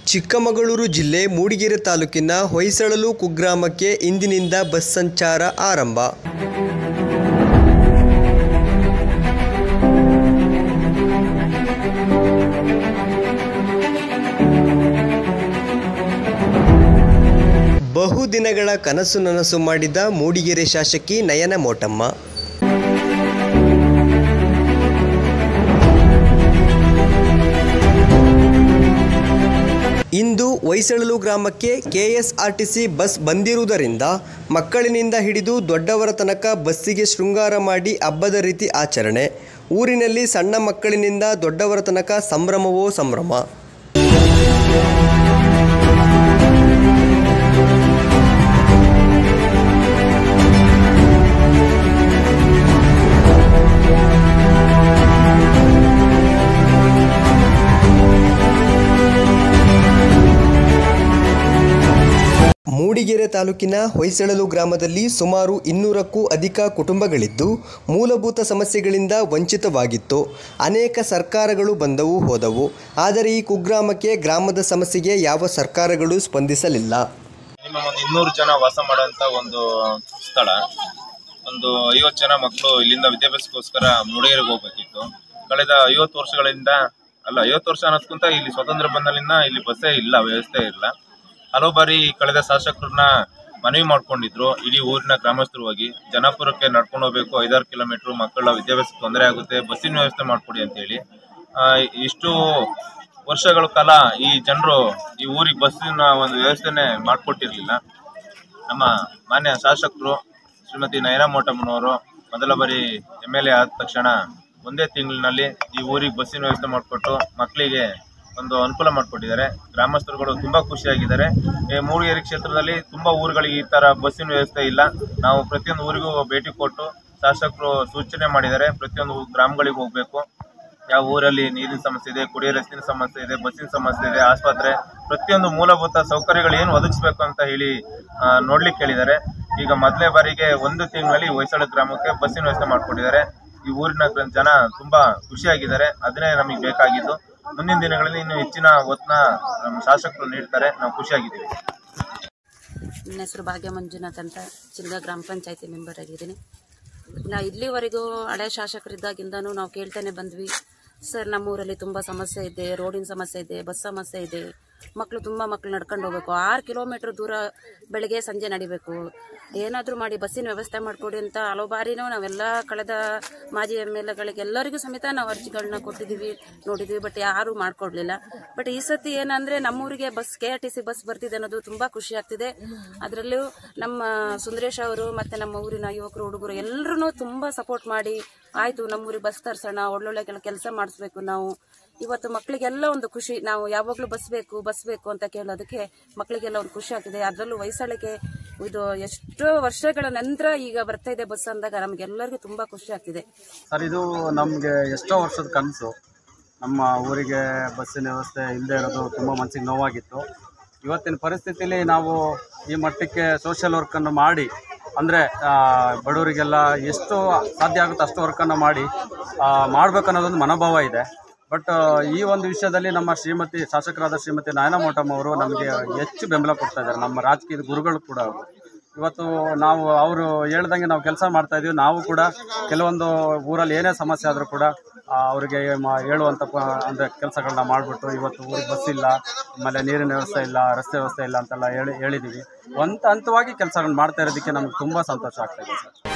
ಚಿಕ್ಕಮಗಳೂರು ಜಿಲ್ಲೆ ಮೂಡಿಗೆರೆ ತಾಲೂಕಿನ ಹೊಯ್ಸಳಲು ಕುಗ್ರಾಮಕ್ಕೆ ಇಂದಿನಿಂದ ಬಸ್ ಸಂಚಾರ ಆರಂಭ. ಬಹುದಿನಗಳ ಕನಸು ನನಸು ಮಾಡಿದ ಮೂಡಿಗೆರೆ ಶಾಸಕಿ ನಯನ ಮೋಟಮ್ಮ ಇಂದು ಹೊಯ್ಸಳಲು ಗ್ರಾಮಕ್ಕೆ ಕೆಎಸ್ಆರ್ಟಿಸಿ ಬಸ್ ಬಂದಿರುವುದರಿಂದ ಮಕ್ಕಳಿನಿಂದ ಹಿಡಿದು ದೊಡ್ಡವರ ತನಕ ಬಸ್ಸಿಗೆ ಶೃಂಗಾರ ಮಾಡಿ ಹಬ್ಬದ ರೀತಿ ಆಚರಣೆ. ಊರಿನಲ್ಲಿ ಸಣ್ಣ ಮಕ್ಕಳಿನಿಂದ ದೊಡ್ಡವರ ತನಕ ಸಂಭ್ರಮವೋ ಸಂಭ್ರಮ. ಮೂಡಿಗೆರೆ ತಾಲೂಕಿನ ಹೊಯ್ಸಳಲು ಗ್ರಾಮದಲ್ಲಿ ಸುಮಾರು 200ಕ್ಕೂ ಅಧಿಕ ಕುಟುಂಬಗಳಿದ್ದು ಮೂಲಭೂತ ಸಮಸ್ಯೆಗಳಿಂದ ವಂಚಿತವಾಗಿತ್ತು. ಅನೇಕ ಸರ್ಕಾರಗಳು ಬಂದವು ಹೋದವು, ಆದರೆ ಈ ಕುಗ್ರಾಮಕ್ಕೆ ಗ್ರಾಮದ ಸಮಸ್ಯೆಗೆ ಯಾವ ಸರ್ಕಾರಗಳು ಸ್ಪಂದಿಸಲಿಲ್ಲ. ನಿಮ್ಮ 200 ಜನ ವಾಸ ಮಾಡುವಂತ ಒಂದು ಸ್ಥಳ, ಒಂದು 50 ಜನ ಮಕ್ಕಳು ಇಲ್ಲಿಂದ ವಿದ್ಯಾಭ್ಯಾಸಕ್ಕೋಸ್ಕರ ಮೂಡಿಗೆರೆಗೆ ಹೋಗ್ಬೇಕಿತ್ತು. ಕಳೆದ 50 ವರ್ಷಗಳಿಂದ 50 ವರ್ಷ ಅನ್ನೋದಕ್ಕಿಂತ ಇಲ್ಲಿ ಸ್ವತಂತ್ರ ಬಂದಲ್ಲಿಂದ ಇಲ್ಲಿ ಬಸ್ಸೇ ಇಲ್ಲ, ವ್ಯವಸ್ಥೆ ಇಲ್ಲ. ಹಲವು ಬಾರಿ ಕಳೆದ ಶಾಸಕರನ್ನ ಮನವಿ ಮಾಡ್ಕೊಂಡಿದ್ರು. ಇಡೀ ಊರಿನ ಗ್ರಾಮಸ್ಥರು ಹೋಗಿ ಜನಪುರಕ್ಕೆ ನಡ್ಕೊಂಡು ಹೋಗ್ಬೇಕು, 5-6 ಕಿಲೋಮೀಟರ್, ಮಕ್ಕಳ ವಿದ್ಯಾಭ್ಯಾಸಕ್ಕೆ ತೊಂದರೆ ಆಗುತ್ತೆ, ಬಸ್ಸಿನ ವ್ಯವಸ್ಥೆ ಮಾಡ್ಕೊಡಿ ಅಂತೇಳಿ. ಇಷ್ಟು ವರ್ಷಗಳ ಕಾಲ ಈ ಜನರು ಈ ಊರಿಗೆ ಬಸ್ಸಿನ ಒಂದು ವ್ಯವಸ್ಥೆನೆ ಮಾಡಿಕೊಟ್ಟಿರ್ಲಿಲ್ಲ. ನಮ್ಮ ಮಾನ್ಯ ಶಾಸಕರು ಶ್ರೀಮತಿ ನಯನ ಮೋಟಮ್ಮನವರು ಮೊದಲ ಬಾರಿ MLA ಆದ ತಕ್ಷಣ ಒಂದೇ ತಿಂಗಳಿನಲ್ಲಿ ಈ ಊರಿಗೆ ಬಸ್ಸಿನ ವ್ಯವಸ್ಥೆ ಮಾಡಿಕೊಟ್ಟು ಮಕ್ಕಳಿಗೆ ಒಂದು ಅನುಕೂಲ ಮಾಡಿಕೊಟ್ಟಿದ್ದಾರೆ. ಗ್ರಾಮಸ್ಥರುಗಳು ತುಂಬಾ ಖುಷಿಯಾಗಿದ್ದಾರೆ. ಮೂಡಿಗೆರೆ ಕ್ಷೇತ್ರದಲ್ಲಿ ತುಂಬಾ ಊರುಗಳಿಗೆ ಈ ತರ ಬಸ್ಸಿನ ವ್ಯವಸ್ಥೆ ಇಲ್ಲ. ನಾವು ಪ್ರತಿಯೊಂದು ಊರಿಗೂ ಭೇಟಿ ಕೊಟ್ಟು ಶಾಸಕರು ಸೂಚನೆ ಮಾಡಿದ್ದಾರೆ, ಪ್ರತಿಯೊಂದು ಗ್ರಾಮಗಳಿಗೆ ಹೋಗ್ಬೇಕು, ಯಾವ ಊರಲ್ಲಿ ನೀರಿನ ಸಮಸ್ಯೆ ಇದೆ, ಕುಡಿಯೋ ರಸ್ತಿನ ಸಮಸ್ಯೆ ಇದೆ, ಬಸ್ಸಿನ ಸಮಸ್ಯೆ ಇದೆ, ಆಸ್ಪತ್ರೆ, ಪ್ರತಿಯೊಂದು ಮೂಲಭೂತ ಸೌಕರ್ಯಗಳು ಏನು ಒದಗಿಸ್ಬೇಕು ಅಂತ ಹೇಳಿ ನೋಡ್ಲಿಕ್ಕೆ ಹೇಳಿದ್ದಾರೆ. ಈಗ ಮೊದಲೇ ಬಾರಿಗೆ ಒಂದು ತಿಂಗಳಲ್ಲಿ ಹೊಯ್ಸಳ ಗ್ರಾಮಕ್ಕೆ ಬಸ್ಸಿನ ವ್ಯವಸ್ಥೆ ಮಾಡಿಕೊಟ್ಟಿದ್ದಾರೆ. ಈ ಊರಿನ ಜನ ತುಂಬಾ ಖುಷಿಯಾಗಿದ್ದಾರೆ. ಅದನ್ನೇ ನಮಗೆ ಬೇಕಾಗಿದ್ದು. ಮುಂದಿನ ದಿನಗಳಲ್ಲಿ ಇನ್ನು ಹೆಚ್ಚಿನ ಒತ್ತನ್ನ ನಮ್ಮ ಶಾಸಕರು ನೀಡ್ತಾರೆ. ನಾವು ಖುಷಿಯಾಗಿದ್ದೀವಿ. ನನ್ನ ಹೆಸರು ಭಾಗ್ಯ ಮಂಜುನಾಥ್ ಅಂತ, ಚಿಲ್ಗ ಗ್ರಾಮ ಪಂಚಾಯತಿ ಮೆಂಬರ್ ಆಗಿದ್ದೀನಿ. ಇಲ್ಲಿವರೆಗೂ ಹಳೆ ಶಾಸಕರಿದ್ದಾಗಿಂದನೂ ನಾವು ಕೇಳ್ತಾನೆ ಬಂದ್ವಿ, ಸರ್ ನಮ್ಮೂರಲ್ಲಿ ತುಂಬ ಸಮಸ್ಯೆ ಇದೆ, ರೋಡಿನ ಸಮಸ್ಯೆ ಇದೆ, ಬಸ್ ಸಮಸ್ಯೆ ಇದೆ, ಮಕ್ಕಳು ನಡ್ಕೊಂಡು ಹೋಗ್ಬೇಕು, 6 ಕಿಲೋಮೀಟರ್ ದೂರ ಬೆಳಗ್ಗೆ ಸಂಜೆ ನಡಿಬೇಕು, ಏನಾದರೂ ಮಾಡಿ ಬಸ್ಸಿನ ವ್ಯವಸ್ಥೆ ಮಾಡಿಕೊಡಿ ಅಂತ ಹಲವು ಬಾರಿನೂ ನಾವೆಲ್ಲ ಕಳೆದ ಮಾಜಿ MLAಗಳಿಗೆ ಎಲ್ಲರಿಗೂ ಸಮೇತ ನಾವು ಅರ್ಜಿಗಳನ್ನ ಕೊಟ್ಟಿದ್ದೀವಿ, ನೋಡಿದ್ವಿ. ಬಟ್ ಯಾರೂ ಮಾಡ್ಕೊಡ್ಲಿಲ್ಲ. ಬಟ್ ಈ ಸತಿ ಏನಂದ್ರೆ ನಮ್ಮೂರಿಗೆ ಬಸ್ KRTC ಬಸ್ ಬರ್ತಿದೆ ಅನ್ನೋದು ತುಂಬಾ ಖುಷಿ ಆಗ್ತಿದೆ. ಅದರಲ್ಲೂ ನಮ್ಮ ಸುಂದರೇಶ್ ಅವರು ಮತ್ತೆ ನಮ್ಮ ಊರಿನ ಯುವಕರು, ಹುಡುಗರು ಎಲ್ಲರೂ ತುಂಬಾ ಸಪೋರ್ಟ್ ಮಾಡಿ, ಆಯ್ತು ನಮ್ಮೂರಿಗೆ ಬಸ್ ತರ್ಸೋಣ, ಒಳ್ಳೊಳ್ಳೆ ಕೆಲಸ ಮಾಡಿಸ್ಬೇಕು. ನಾವು ಇವತ್ತು ಮಕ್ಕಳಿಗೆಲ್ಲ ಒಂದು ಖುಷಿ, ನಾವು ಯಾವಾಗಲೂ ಬಸ್ ಬೇಕು ಅಂತ ಕೇಳೋದಕ್ಕೆ ಮಕ್ಕಳಿಗೆಲ್ಲ ಒಂದು ಖುಷಿ ಆಗ್ತಿದೆ. ಅದರಲ್ಲೂ ಹೊಯ್ಸಳಕ್ಕೆ ಇದು ಎಷ್ಟೋ ವರ್ಷಗಳ ನಂತರ ಈಗ ಬರ್ತಾ ಇದೆ ಬಸ್ ಅಂದಾಗ ನಮ್ಗೆಲ್ಲರಿಗೂ ತುಂಬಾ ಖುಷಿ ಆಗ್ತಿದೆ. ಸರ್, ಇದು ನಮಗೆ ಎಷ್ಟೋ ವರ್ಷದ ಕನಸು. ನಮ್ಮ ಊರಿಗೆ ಬಸ್ಸಿನ ವ್ಯವಸ್ಥೆ ಇಲ್ಲದೆ ಇರೋದು ತುಂಬ ಮನಸ್ಸಿಗೆ ನೋವಾಗಿತ್ತು. ಇವತ್ತಿನ ಪರಿಸ್ಥಿತಿಯಲ್ಲಿ ನಾವು ಈ ಮಟ್ಟಕ್ಕೆ ಸೋಷಿಯಲ್ ವರ್ಕನ್ನು ಮಾಡಿ, ಅಂದರೆ ಬಡವರಿಗೆಲ್ಲ ಎಷ್ಟು ಸಾಧ್ಯ ಆಗುತ್ತೆ ಅಷ್ಟು ವರ್ಕನ್ನು ಮಾಡಬೇಕನ್ನೋದೊಂದು ಮನೋಭಾವ ಇದೆ. ಬಟ್ ಈ ಒಂದು ವಿಷಯದಲ್ಲಿ ನಮ್ಮ ಶಾಸಕರಾದ ಶ್ರೀಮತಿ ನಯನ ಮೋಟಮ್ಮ ಅವರು ನಮಗೆ ಹೆಚ್ಚು ಬೆಂಬಲ ಕೊಡ್ತಾ ಇದ್ದಾರೆ. ನಮ್ಮ ರಾಜಕೀಯದ ಗುರುಗಳು ಕೂಡ ಅವರು. ಇವತ್ತು ನಾವು ಅವರು ಹೇಳ್ದಂಗೆ ನಾವು ಕೆಲಸ ಮಾಡ್ತಾ ಇದ್ದೀವಿ. ನಾವು ಕೂಡ ಕೆಲವೊಂದು ಊರಲ್ಲಿ ಏನೇ ಸಮಸ್ಯೆ ಆದರೂ ಕೂಡ ಅವರಿಗೆ ಹೇಳುವಂಥ ಅಂದರೆ ಕೆಲಸಗಳನ್ನ ಮಾಡಿಬಿಟ್ಟು, ಇವತ್ತು ಊರಿಗೆ ಬಸ್ ಇಲ್ಲ, ಆಮೇಲೆ ನೀರಿನ ವ್ಯವಸ್ಥೆ ಇಲ್ಲ, ರಸ್ತೆ ವ್ಯವಸ್ಥೆ ಇಲ್ಲ ಅಂತೆಲ್ಲ ಹೇಳಿದ್ದೀವಿ. ಹಂತವಾಗಿ ಕೆಲಸಗಳನ್ನ ಮಾಡ್ತಾ ಇರೋದಕ್ಕೆ ನಮ್ಗೆ ತುಂಬ ಸಂತೋಷ ಆಗ್ತಾಯಿದೆ ಸರ್.